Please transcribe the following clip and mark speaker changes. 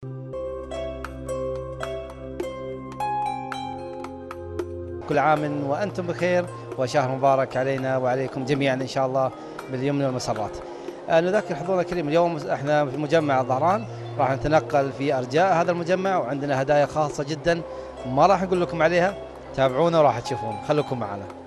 Speaker 1: كل عام وأنتم بخير، وشهر مبارك علينا وعليكم جميعا إن شاء الله باليمن والمسرات. نذكر حضورنا الكريم، اليوم احنا في مجمع الظهران، راح نتنقل في أرجاء هذا المجمع، وعندنا هدايا خاصة جدا ما راح نقول لكم عليها، تابعونا وراح تشوفون، خلوكم معنا.